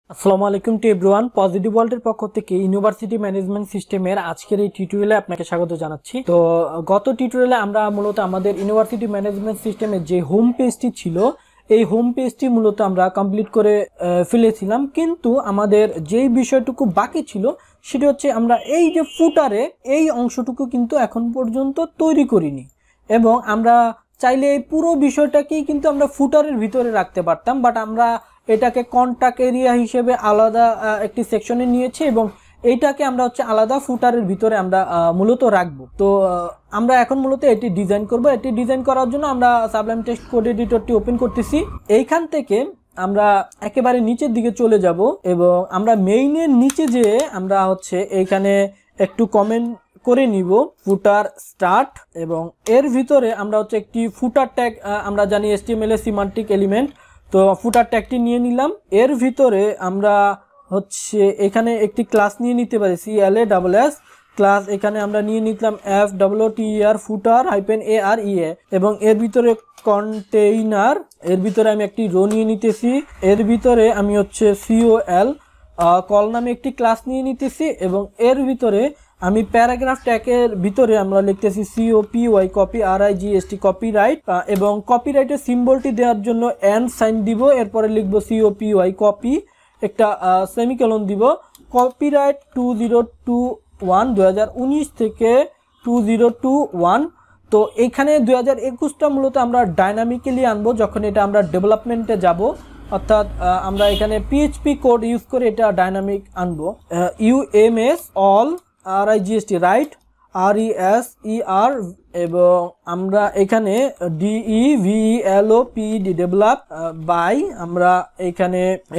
আসসালামু আলাইকুম to everyone. Positive ওয়ার্ল্ডের পক্ষ থেকে ইউনিভার্সিটি ম্যানেজমেন্ট সিস্টেমের আজকের এই টিউটোরিয়ালে আপনাকে স্বাগত জানাচ্ছি। তো গত টিউটোরিয়ালে আমরা মূলত আমাদের ইউনিভার্সিটি ম্যানেজমেন্ট সিস্টেমের যে হোম পেজটি ছিল এই হোম পেজটি মূলত আমরা কমপ্লিট করে ফেলেছিলাম, কিন্তু আমাদের যেই বিষয়টুকু বাকি ছিল সেটি হচ্ছে আমরা এই যে ফুটারে এই অংশটুকু কিন্তু এখন পর্যন্ত তৈরি করিনি, এবং আমরা চাইলে এই পুরো বিষয়টাকেই কিন্তু আমরা ফুটারের ভিতরে রাখতে পারতাম, বাট আমরা এটাকে কন্টাক্ট এরিয়া হিসেবে আলাদা একটি সেকশনে নিয়েছি এবং এইটাকে আমরা হচ্ছে আলাদা ফুটারের ভিতরে আমরা মূলত রাখবো। তো আমরা এখন মূলত এটি ডিজাইন করব। এটি ডিজাইন করার জন্য আমরা সাবলাইম টেক্সট কোড এডিটরটি ওপেন করতেছি। এইখান থেকে আমরা একেবারে নিচের দিকে চলে যাব এবং আমরা মেইনের নিচে যে আমরা হচ্ছে এইখানে একটু কমেন্ট করে নিব ফুটার স্টার্ট, এবং এর ভিতরে আমরা হচ্ছে একটি ফুটার ট্যাগ, আমরা জানি HTML এর সিমান্টিক এলিমেন্ট, তো ফুটার ট্যাগটি নিয়ে নিলাম। এর ভিতরে আমরা হচ্ছে এখানে একটি ক্লাস নিয়ে নিতে পারি CLASS ক্লাস, এখানে আমরা নিয়ে নিলাম FWTER ফুটার -AREA, এবং এর ভিতরে কন্টেইনার, এর ভিতরে আমি একটি রো নিয়ে নিতেছি। এর ভিতরে আমি হচ্ছে COL কল নামে একটি ক্লাস নিয়ে নিতেছি, এবং এর ভিতরে আমি প্যারাগ্রাফ ট্যাগের ভিতরে আমরা লিখতেছি COPY কপি RIGST কপিরাইট, এবং কপিরাইটের সিম্বলটি দেওয়ার জন্য এন্ড সাইন দিব। এরপরে লিখবো COPY কপি, একটা সেমিকোলন দিব। কপিরাইট 2021 থেকে 2021। তো এখানে 2021টা মূলত আমরা ডাইনামিক্যালি আনবো যখন এটা আমরা ডেভেলপমেন্টে যাব, অর্থাৎ আমরা এখানে PHP কোড ইউজ করে এটা ডাইনামিক আনবো। UMS all RIGST right RESER, এবং আমরা এখানে DEVELOPED ডেভেলপ বাই আমরা এখানে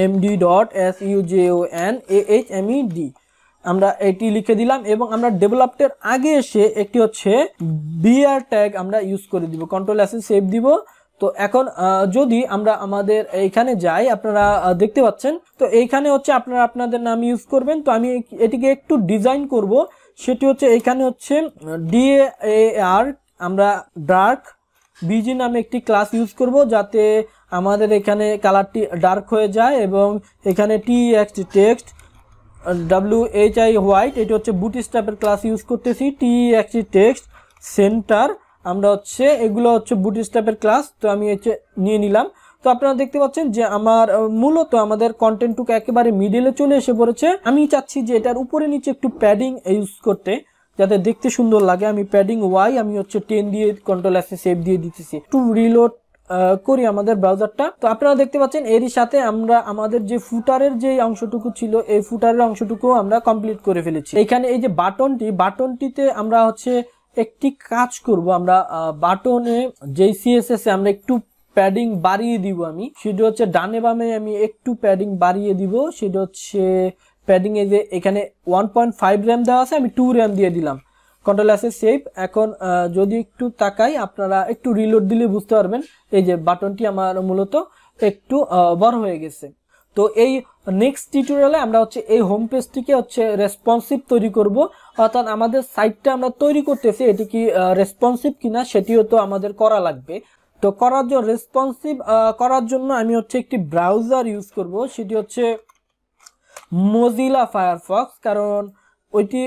MD.SUJONAHMED আমরা এটি লিখে দিলাম, এবং আমরা ডেভেলপের আগে এসে একটি হচ্ছে BR ট্যাগ আমরা ইউজ করে দিব, কন্ট্রোল S সেভ দিব। তো এখন যদি আমরা আমাদের এইখানে যাই, আপনারা দেখতে পাচ্ছেন, তো এইখানে হচ্ছে আপনারা আপনাদের নাম ইউজ করবেন। তো আমি এটিকে একটু ডিজাইন করব, সেটি হচ্ছে এইখানে হচ্ছে DAR আমরা ডার্ক BG নামে একটি ক্লাস ইউজ করব, যাতে আমাদের এখানে কালারটি ডার্ক হয়ে যায়, এবং এখানে TXT টেক্সট WHI হোয়াইট, এটি হচ্ছে বুটস্ট্র্যাপের ক্লাস ইউজ করতেছি। TXT টেক্সট সেন্টার, আমরা হচ্ছে এগুলো হচ্ছে বুটস্ট্র্যাপের ক্লাস, তো আমি হচ্ছে নিয়ে নিলাম। তো আপনারা দেখতে পাচ্ছেন যে আমার মূলত আমাদের কন্টেন্টটুকু একেবারে মিডলে চলে এসে পড়েছে। আমি চাচ্ছি যে এটার উপরে নিচে একটু প্যাডিং ইউজ করতে, যাতে দেখতে সুন্দর লাগে। আমি প্যাডিং Y আমি হচ্ছে 10 দিয়ে কন্ট্রোল S সেভ দিয়ে দিতেছি। একটু রিলোড করি আমাদের ব্রাউজারটা। তো আপনারা দেখতে পাচ্ছেন এরই সাথে আমরা আমাদের যে ফুটারের যে অংশটুকু ছিল এই ফুটারের অংশটুকু আমরা কমপ্লিট করে ফেলেছি। এখানে এই যে বাটনটিতে আমরা হচ্ছে একটি কাজ করব, আমরা বাটনে যেই CSS এ আমরা একটু প্যাডিং বাড়িয়ে দিব। আমি সেটা হচ্ছে ডানে বামে আমি একটু প্যাডিং বাড়িয়ে দিব। সেটা হচ্ছে প্যাডিং এ যে এখানে 1.5 RAM দেওয়া আছে, আমি 2 RAM দিয়ে দিলাম, কন্ট্রোল S সেভ। এখন যদি একটু তাকাই, আপনারা একটু রিলোড দিলে বুঝতে পারবেন এই যে বাটনটি আমার মূলত একটু বড় হয়ে গেছে। তো এই নেক্সট টিউটোরিয়ালে আমরা হচ্ছে এই হোম পেজটিকে হচ্ছে রেসপন্সিভ তৈরি করব, অর্থাৎ আমাদের সাইটটা আমরা তৈরি করতেছি এটি কি রেসপন্সিভ কিনা সেটিও তো আমাদের করা লাগবে। তো করার জন্য রেসপন্সিভ করার জন্য আমি হচ্ছে একটি ব্রাউজার ইউজ করব, সেটি হচ্ছে মজিলা ফায়ারফক্স, কারণ ওইটি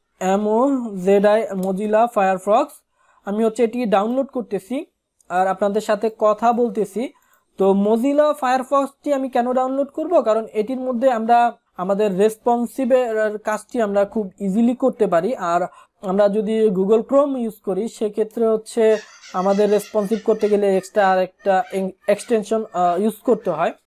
মজিলা ফায়ারফক্স। আমি হচ্ছে এটি ডাউনলোড করতেছি আর আপনাদের সাথে কথা বলতেছি। তো মজিলা ফায়ারফক্সটি আমি কেন ডাউনলোড করব, কারণ এটির মধ্যে আমরা আমাদের রেসপন্সিভের কাজটি আমরা খুব ইজিলি করতে পারি। আর আমরা যদি গুগল ক্রোম ইউজ করি সেক্ষেত্রে হচ্ছে আমাদের রেসপন্সিভ করতে গেলে এক্সট্রা আর একটা এক্সটেনশন ইউজ করতে হয়।